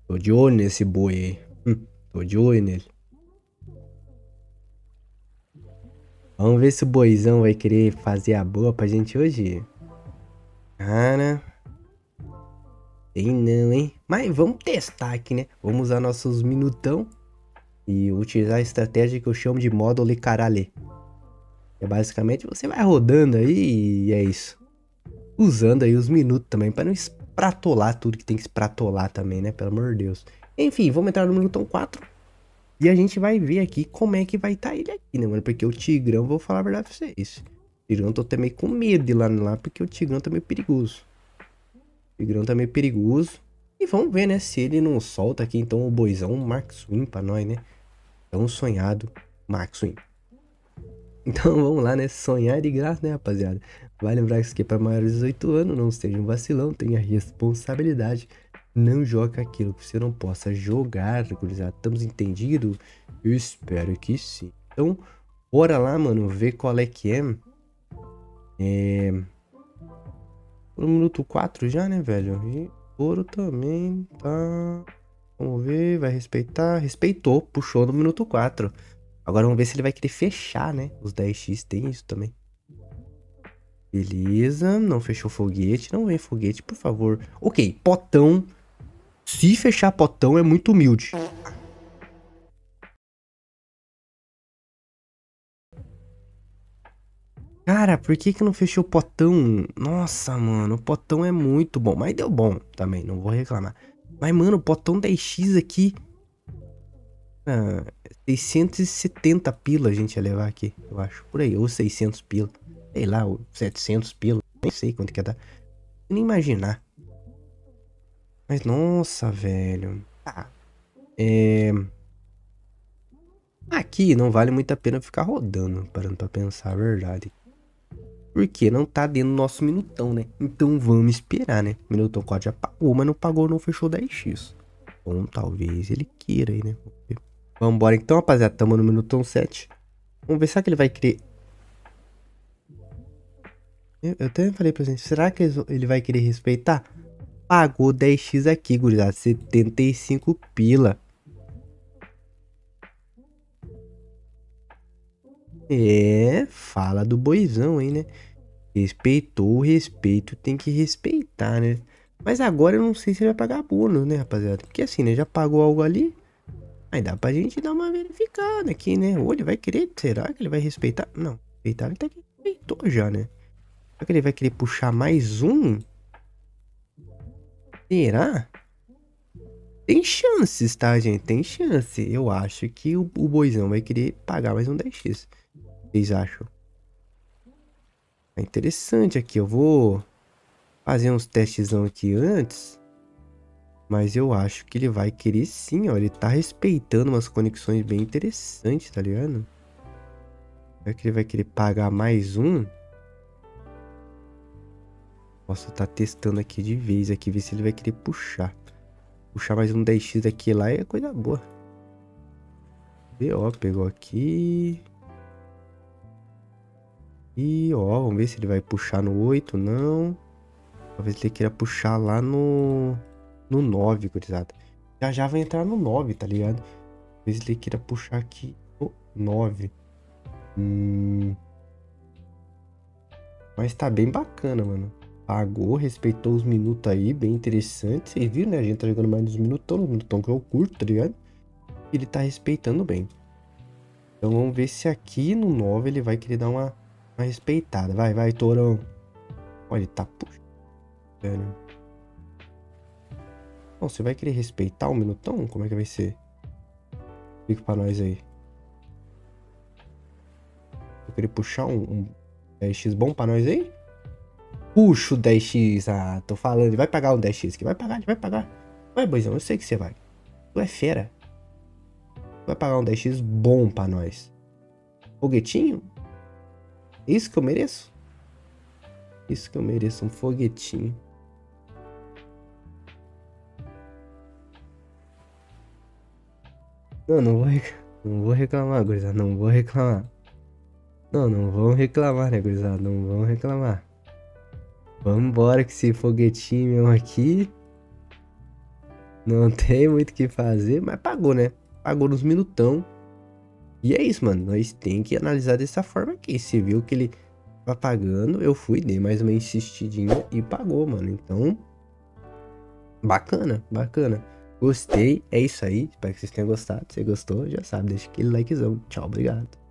Tô de olho nesse boi aí. Tô de olho nele. Vamos ver se o boizão vai querer fazer a boa pra gente hoje. Cara, tem não, hein? Mas vamos testar aqui, né? Vamos usar nossos minutão e utilizar a estratégia que eu chamo de modo le caralho. É basicamente você vai rodando aí e é isso. Usando aí os minutos também pra não espratolar tudo que tem que espratolar também, né? Pelo amor de Deus. Enfim, vamos entrar no minutão 4 e a gente vai ver aqui como é que vai estar ele aqui, né, mano? Porque o Tigrão, vou falar a verdade pra vocês. O Tigrão, tô até meio com medo de ir lá, porque o Tigrão tá meio perigoso. O Tigrão tá meio perigoso. E vamos ver, né, se ele não solta aqui, então, o boizão, o Mark Swing pra nós, né? Tão sonhado, Mark Swing. Então vamos lá, né? Sonhar de graça, né, rapaziada? Vai lembrar que isso aqui é pra maiores de 18 anos, não seja um vacilão, tenha responsabilidade. Não joga aquilo que você não possa jogar, gurizada. Estamos entendidos? Eu espero que sim. Então, bora lá, mano, ver qual é que é. No minuto 4 já, né, velho? E ouro também, tá... Vamos ver, vai respeitar. Respeitou, puxou no minuto 4. Agora vamos ver se ele vai querer fechar, né? Os 10x tem isso também. Beleza, não fechou foguete. Não vem foguete, por favor. Ok, potão. Se fechar potão é muito humilde. Cara, por que que não fechou o potão? Nossa, mano, o potão é muito bom. Mas deu bom também, não vou reclamar. Mas, mano, o potão 10x aqui... Ah, 670 pila a gente ia levar aqui, eu acho. Por aí, ou 600 pila. Sei lá, ou 700 pila. Nem sei quanto que ia dar. Nem imaginar. Mas, nossa, velho. Tá. Aqui não vale muito a pena ficar rodando, parando pra pensar a verdade. Porque não tá dentro do nosso minutão, né? Então vamos esperar, né? Minutão 4 já pagou, mas não pagou, não fechou 10x. Bom, talvez ele queira aí, né? Vambora então, rapaziada. Tamo no minutão 7. Vamos ver, será que ele vai querer... Eu até falei pra gente, será que ele vai querer respeitar? Pagou 10x aqui, gurizada. 75 pila. É, fala do boizão aí, né? Respeitou, o respeito tem que respeitar, né? Mas agora eu não sei se ele vai pagar bônus, né, rapaziada? Porque assim, né? Já pagou algo ali. Aí dá pra gente dar uma verificada aqui, né? Ou ele vai querer. Será que ele vai respeitar? Não, respeitar ele até que respeitou já, né? Será que ele vai querer puxar mais um? Será? Tem chances, tá, gente? Tem chance. Eu acho que o boizão vai querer pagar mais um 10x. Vocês acham? É interessante aqui. Eu vou fazer uns testezão aqui antes. Mas eu acho que ele vai querer sim, ó. Ele tá respeitando umas conexões bem interessantes, tá ligado? Será que ele vai querer pagar mais um? Posso tá testando aqui de vez aqui, ver se ele vai querer puxar. Puxar mais um 10x daqui lá é coisa boa. Ó, pegou aqui. E ó, vamos ver se ele vai puxar no 8, não. Talvez ele queira puxar lá no 9, gurizada. Já já vai entrar no 9, tá ligado? Talvez ele queira puxar aqui no 9. Mas tá bem bacana, mano. Pagou, respeitou os minutos aí, bem interessante. Vocês viram, né? A gente tá jogando mais nos minutão que eu curto, tá ligado? E ele tá respeitando bem. Então vamos ver se aqui no 9 ele vai querer dar uma respeitada. Vai, vai, Torão. Olha, ele tá puxando. Bom, você vai querer respeitar o minutão? Como é que vai ser? Fica pra nós aí. Eu queria puxar um 10x bom pra nós aí? Puxa o 10x. Ah, tô falando. Ele vai pagar o 10x aqui. Vai pagar, ele vai pagar. Vai, boizão, eu sei que você vai. Tu é fera. Vai pagar um 10x bom pra nós. Foguetinho? Isso que eu mereço? Isso que eu mereço, um foguetinho. Não, não vou reclamar, gurizada. Não vou reclamar. Não, não vão reclamar, né, gurizada? Não vão reclamar. Vambora que esse foguetinho mesmo aqui. Não tem muito o que fazer, mas pagou, né? Pagou nos minutão. E é isso, mano. Nós tem que analisar dessa forma aqui. Você viu que ele tá pagando, eu fui, dei mais uma insistidinha e pagou, mano. Então, bacana, bacana. Gostei, é isso aí. Espero que vocês tenham gostado. Se você gostou, já sabe, deixa aquele likezão. Tchau, obrigado.